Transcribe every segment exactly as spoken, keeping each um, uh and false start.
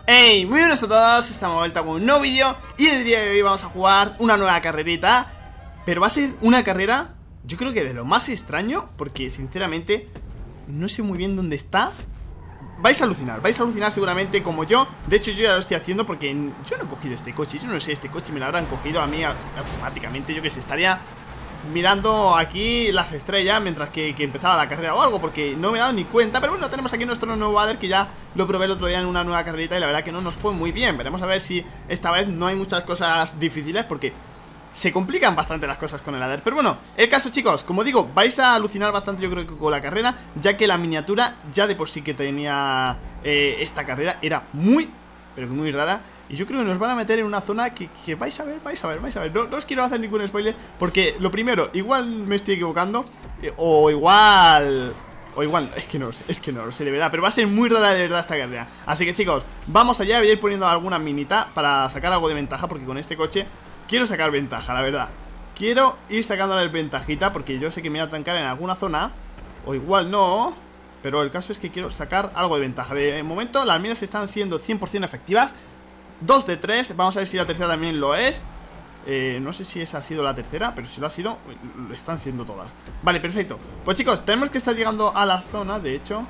Hey, muy buenas a todos, estamos de vuelta con un nuevo vídeo. Y en el día de hoy vamos a jugar una nueva carrerita. Pero va a ser una carrera, yo creo que de lo más extraño, porque sinceramente no sé muy bien dónde está. Vais a alucinar, vais a alucinar seguramente como yo. De hecho yo ya lo estoy haciendo porque yo no he cogido este coche. Yo no sé, este coche me lo habrán cogido a mí automáticamente. Yo que sé, estaría mirando aquí las estrellas mientras que, que empezaba la carrera o algo, porque no me he dado ni cuenta. Pero bueno, tenemos aquí nuestro nuevo Vader, que ya lo probé el otro día en una nueva carrerita y la verdad que no nos fue muy bien. Veremos a ver si esta vez no hay muchas cosas difíciles, porque se complican bastante las cosas con el Vader. Pero bueno, el caso, chicos, como digo, vais a alucinar bastante yo creo que con la carrera, ya que la miniatura ya de por sí que tenía eh, esta carrera era muy, pero muy rara. Y yo creo que nos van a meter en una zona que, que vais a ver, vais a ver, vais a ver. No, no os quiero hacer ningún spoiler, porque lo primero, igual me estoy equivocando, eh, o igual... O igual, es que no lo sé, es que no lo sé de verdad. Pero va a ser muy rara de verdad esta carrera. Así que chicos, vamos allá, voy a ir poniendo alguna minita para sacar algo de ventaja, porque con este coche quiero sacar ventaja, la verdad. Quiero ir sacándole ventajita, porque yo sé que me voy a trancar en alguna zona, o igual no, pero el caso es que quiero sacar algo de ventaja. De momento las minas están siendo cien por cien efectivas, dos de tres, vamos a ver si la tercera también lo es. eh, No sé si esa ha sido la tercera, pero si lo ha sido, lo están siendo todas. Vale, perfecto. Pues chicos, tenemos que estar llegando a la zona, de hecho.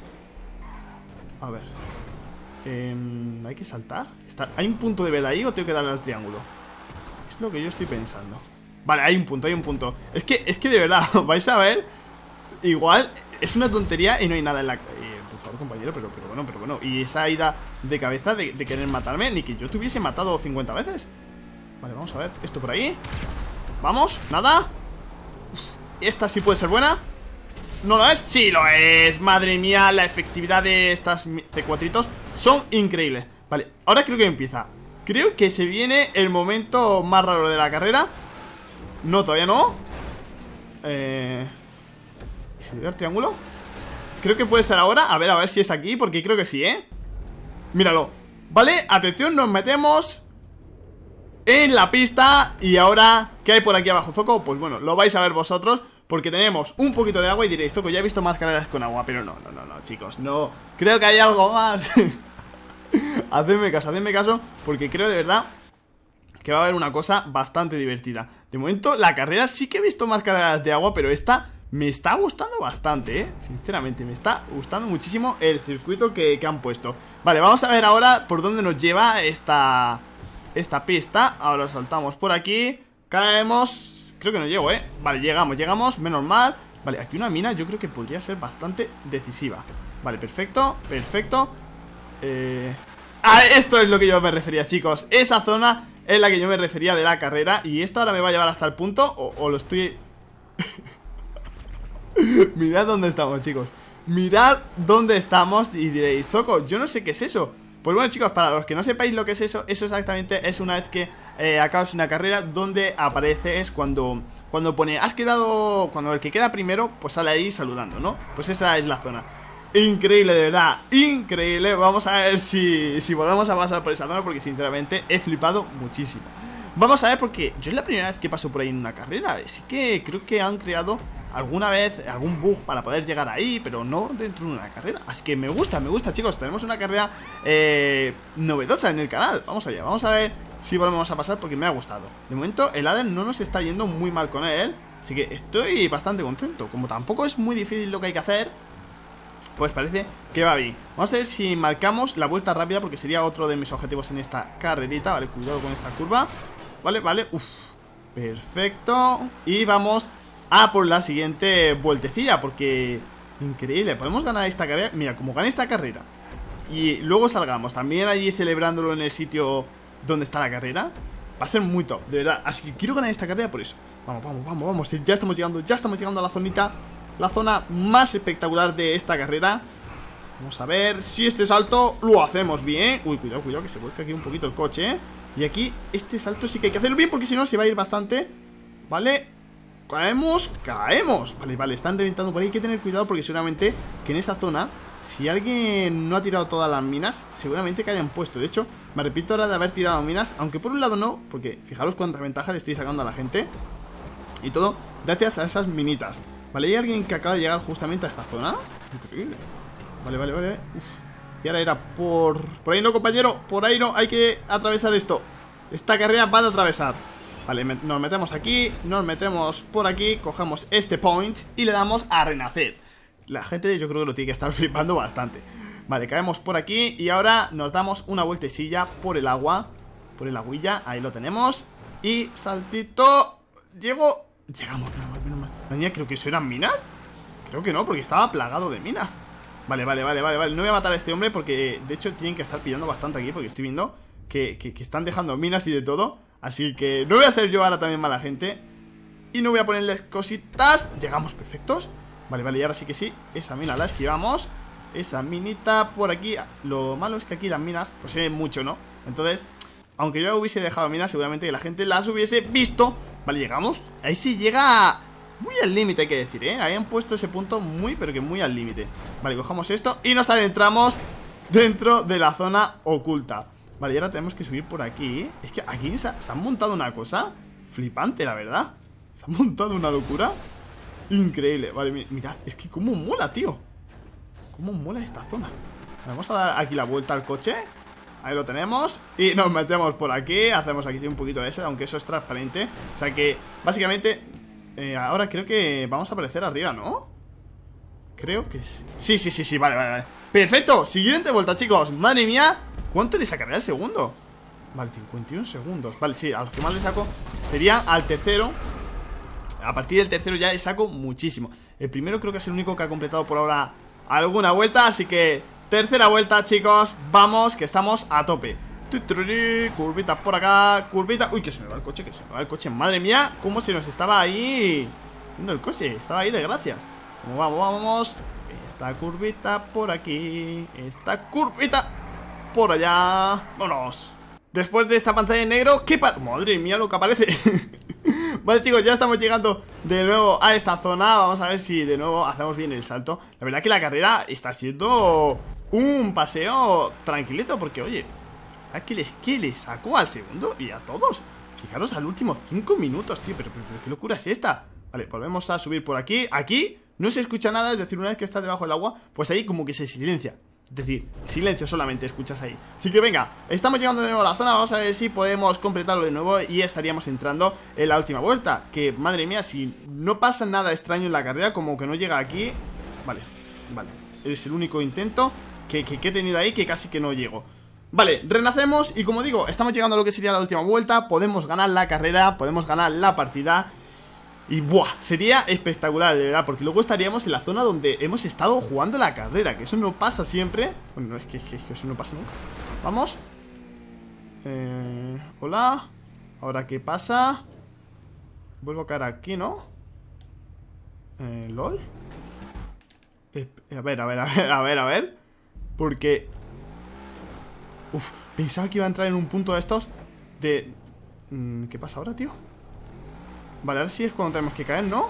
A ver eh, ¿hay que saltar? ¿Está... ¿Hay un punto de verdad ahí o tengo que darle al triángulo? Es lo que yo estoy pensando. Vale, hay un punto, hay un punto. Es que, es que de verdad, vais a ver. Igual es una tontería y no hay nada en la... Eh, por favor, compañero, pero, pero bueno, pero bueno. Y esa ida de cabeza de, de querer matarme, ni que yo te hubiese matado cincuenta veces. Vale, vamos a ver, esto por ahí. Vamos, nada. Esta sí puede ser buena. ¿No lo es? Sí lo es. Madre mía, la efectividad de estas C cuatro son increíbles. Vale, ahora creo que empieza. Creo que se viene el momento más raro de la carrera. No, todavía no. Eh... ¿Se ve el triángulo? Creo que puede ser ahora. A ver, a ver si es aquí, porque creo que sí, ¿eh? Míralo. Vale, atención, nos metemos en la pista. Y ahora, ¿qué hay por aquí abajo, Zoco? Pues bueno, lo vais a ver vosotros, porque tenemos un poquito de agua y diréis, Zoco, ya he visto más carreras con agua. Pero no, no, no, no, chicos, no. Creo que hay algo más. Hacedme caso, hacedme caso, porque creo de verdad que va a haber una cosa bastante divertida. De momento, la carrera sí que he visto más carreras de agua, pero esta me está gustando bastante, ¿eh? Sinceramente, me está gustando muchísimo el circuito que, que han puesto. Vale, vamos a ver ahora por dónde nos lleva esta, esta pista. Ahora saltamos por aquí, caemos. Creo que no llego, ¿eh? Vale, llegamos, llegamos, menos mal. Vale, aquí una mina yo creo que podría ser bastante decisiva. Vale, perfecto, perfecto. Eh... Ah, esto es lo que yo me refería, chicos. Esa zona es la que yo me refería de la carrera. Y esto ahora me va a llevar hasta el punto, o, o lo estoy... Mirad dónde estamos, chicos. Mirad dónde estamos. Y diréis, Zoco, yo no sé qué es eso. Pues bueno, chicos, para los que no sepáis lo que es eso, eso exactamente es una vez que eh, acabas una carrera, donde aparece es cuando, cuando pone, has quedado, cuando el que queda primero, pues sale ahí saludando, ¿no? Pues esa es la zona. Increíble, de verdad, increíble. Vamos a ver si, si volvemos a pasar por esa zona, porque sinceramente he flipado muchísimo. Vamos a ver, porque yo es la primera vez que paso por ahí en una carrera. Así que creo que han creado alguna vez algún bug para poder llegar ahí, pero no dentro de una carrera. Así que me gusta, me gusta, chicos. Tenemos una carrera eh, novedosa en el canal. Vamos allá, vamos a ver si volvemos a pasar, porque me ha gustado. De momento el Vader no nos está yendo muy mal con él, así que estoy bastante contento. Como tampoco es muy difícil lo que hay que hacer, pues parece que va bien. Vamos a ver si marcamos la vuelta rápida, porque sería otro de mis objetivos en esta carrerita. Vale, cuidado con esta curva. Vale, vale, uff, perfecto. Y vamos a por la siguiente vueltecilla, porque increíble, podemos ganar esta carrera. Mira, como gane esta carrera y luego salgamos también allí celebrándolo en el sitio donde está la carrera, va a ser muy top, de verdad. Así que quiero ganar esta carrera por eso. Vamos, vamos, vamos, vamos. Ya estamos llegando, ya estamos llegando a la zonita, la zona más espectacular de esta carrera. Vamos a ver si este salto lo hacemos bien. Uy, cuidado, cuidado, que se vuelca aquí un poquito el coche, ¿eh? Y aquí este salto sí que hay que hacerlo bien, porque si no se va a ir bastante. Vale, caemos, caemos. Vale, vale, están reventando por ahí. Hay que tener cuidado, porque seguramente que en esa zona, si alguien no ha tirado todas las minas, seguramente que hayan puesto. De hecho, me repito ahora de haber tirado minas, aunque por un lado no, porque fijaros cuánta ventaja le estoy sacando a la gente. Y todo gracias a esas minitas. Vale, hay alguien que acaba de llegar justamente a esta zona. Increíble. Vale, vale, vale. Uf. Y ahora era por... Por ahí no, compañero, por ahí no, hay que atravesar esto. Esta carrera va a atravesar. Vale, me nos metemos aquí, nos metemos por aquí, cogemos este point y le damos a renacer. La gente yo creo que lo tiene que estar flipando bastante. Vale, caemos por aquí y ahora nos damos una vueltecilla por el agua. Por el agüilla, ahí lo tenemos. Y saltito. Llego. Llegamos, menos mal, menos mal. Venía, creo que eso eran minas. Creo que no, porque estaba plagado de minas. Vale, vale, vale, vale, vale. No voy a matar a este hombre porque de hecho tienen que estar pillando bastante aquí. Porque estoy viendo que, que, que están dejando minas y de todo. Así que no voy a ser yo ahora también mala gente. Y no voy a ponerles cositas. Llegamos perfectos. Vale, vale, y ahora sí que sí. Esa mina la esquivamos. Esa minita por aquí. Lo malo es que aquí las minas pues se ven mucho, ¿no? Entonces, aunque yo hubiese dejado minas, seguramente que la gente las hubiese visto. Vale, llegamos. Ahí sí llega muy al límite, hay que decir, ¿eh? Habían puesto ese punto muy, pero que muy al límite. Vale, cogemos esto y nos adentramos dentro de la zona oculta. Vale, y ahora tenemos que subir por aquí. Es que aquí se, se han montado una cosa flipante, la verdad. Se han montado una locura increíble. Vale, mi, mirad, es que cómo mola, tío. Cómo mola esta zona. Vamos a dar aquí la vuelta al coche. Ahí lo tenemos. Y nos metemos por aquí. Hacemos aquí un poquito de ese, aunque eso es transparente. O sea que, básicamente eh, ahora creo que vamos a aparecer arriba, ¿no? Creo que sí. Sí, sí, sí, sí, vale, vale, vale. Perfecto, siguiente vuelta, chicos. Madre mía, ¿cuánto le sacaré al segundo? Vale, cincuenta y uno segundos. Vale, sí, a los que más le saco sería al tercero. A partir del tercero ya le saco muchísimo. El primero creo que es el único que ha completado por ahora alguna vuelta, así que tercera vuelta, chicos. Vamos, que estamos a tope. Curvita por acá, curvita. Uy, que se me va el coche, que se me va el coche. Madre mía, cómo se nos estaba ahí viendo el coche, estaba ahí de gracias. Vamos, vamos, vamos. Esta curvita por aquí, esta curvita por allá. Vámonos. Después de esta pantalla en negro, ¿qué pa... Madre mía lo que aparece. Vale, chicos, ya estamos llegando de nuevo a esta zona. Vamos a ver si de nuevo hacemos bien el salto. La verdad que la carrera está siendo un paseo tranquilito, porque, oye, ¿a qué les, qué les sacó al segundo y a todos? Fijaros al último cinco minutos, tío. Pero, pero, pero ¿qué locura es esta? Vale, volvemos a subir por aquí. Aquí no se escucha nada, es decir, una vez que está debajo del agua, pues ahí como que se silencia. Es decir, silencio solamente escuchas ahí. Así que venga, estamos llegando de nuevo a la zona. Vamos a ver si podemos completarlo de nuevo y estaríamos entrando en la última vuelta. Que, madre mía, si no pasa nada extraño en la carrera, como que no llega aquí. Vale, vale, es el único intento que, que, que he tenido ahí, que casi que no llego. Vale, renacemos y como digo, estamos llegando a lo que sería la última vuelta. Podemos ganar la carrera, podemos ganar la partida. Y buah, sería espectacular, de verdad, porque luego estaríamos en la zona donde hemos estado jugando la carrera, que eso no pasa siempre. Bueno, no, es que, es que, es que eso no pasa nunca. Vamos. Eh, hola. Ahora, ¿qué pasa? Vuelvo a caer aquí, ¿no? Eh, ¿lol? Eh, a ver, a ver, a ver, a ver, a ver. Porque... Uf, pensaba que iba a entrar en un punto de estos de... ¿Qué pasa ahora, tío? Vale, ahora sí es cuando tenemos que caer, ¿no?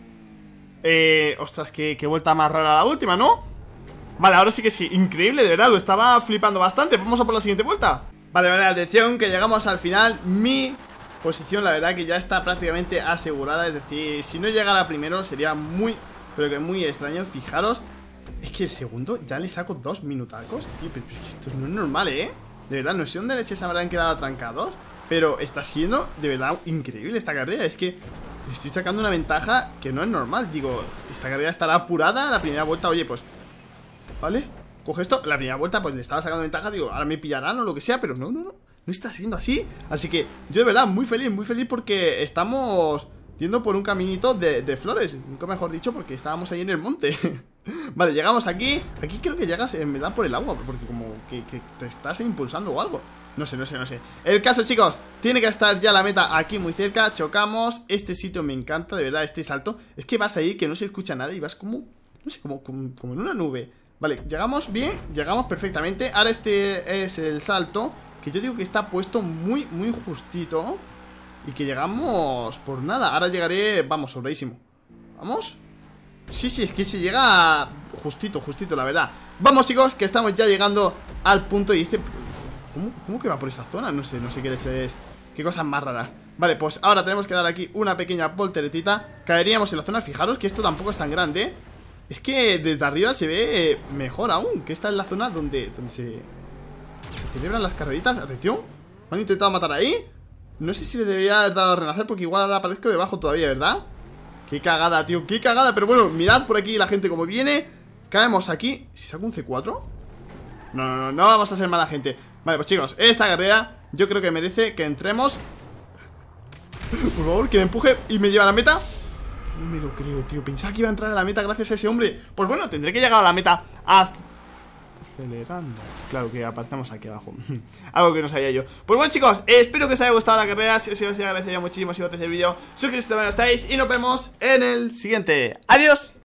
Eh, ostras, qué, qué vuelta más rara la última, ¿no? Vale, ahora sí que sí, increíble, de verdad, lo estaba flipando bastante. Vamos a por la siguiente vuelta. Vale, vale, atención, que llegamos al final. Mi posición, la verdad, que ya está prácticamente asegurada. Es decir, si no llegara primero sería muy, pero que muy extraño. Fijaros, es que el segundo ya le saco dos minutacos. Tío, pero, pero esto no es normal, ¿eh? De verdad, no sé dónde leches se habrán quedado atrancados, pero está siendo de verdad increíble esta carrera. Es que estoy sacando una ventaja que no es normal. Digo, esta carrera estará apurada. La primera vuelta, oye, pues vale, coge esto. La primera vuelta pues le estaba sacando ventaja. Digo, ahora me pillarán o lo que sea. Pero no, no, no, no está siendo así. Así que yo de verdad muy feliz, muy feliz, porque estamos yendo por un caminito de, de flores, nunca mejor dicho, porque estábamos ahí en el monte. Vale, llegamos aquí. Aquí creo que llegas en verdad por el agua, porque como que, que te estás impulsando o algo. No sé, no sé, no sé. El caso, chicos, tiene que estar ya la meta aquí muy cerca. Chocamos, este sitio me encanta, de verdad, este salto. Es que vas ahí, que no se escucha nada y vas como, no sé, como, como, como en una nube. Vale, llegamos bien, llegamos perfectamente. Ahora este es el salto, que yo digo que está puesto muy, muy justito. Y que llegamos por nada. Ahora llegaré, vamos, sobradísimo. ¿Vamos? Sí, sí, es que se llega justito, justito, la verdad. Vamos, chicos, que estamos ya llegando al punto. Y este... ¿Cómo, ¿Cómo que va por esa zona? No sé, no sé qué leche es. Qué cosas más raras. Vale, pues ahora tenemos que dar aquí una pequeña volteretita. Caeríamos en la zona. Fijaros que esto tampoco es tan grande. Es que desde arriba se ve mejor aún, que esta es la zona donde, donde se, se celebran las carreritas. Atención, me han intentado matar ahí. No sé si le debería haber dado a renacer, porque igual ahora aparezco debajo todavía, ¿verdad? Qué cagada, tío, qué cagada. Pero bueno, mirad por aquí la gente como viene. Caemos aquí. ¿Si saco un C cuatro? No, no, no, no vamos a ser mala gente. Vale, pues chicos, esta carrera yo creo que merece que entremos. Por favor, que me empuje y me lleve a la meta. No me lo creo, tío. Pensaba que iba a entrar a la meta gracias a ese hombre. Pues bueno, tendré que llegar a la meta hasta... Acelerando. Claro que aparecemos aquí abajo. Algo que no sabía yo. Pues bueno, chicos, eh, espero que os haya gustado la carrera. Si os ha agradecería muchísimo si os apetece el vídeo. Suscribiros si todavía no estáis. Y nos vemos en el siguiente. Adiós.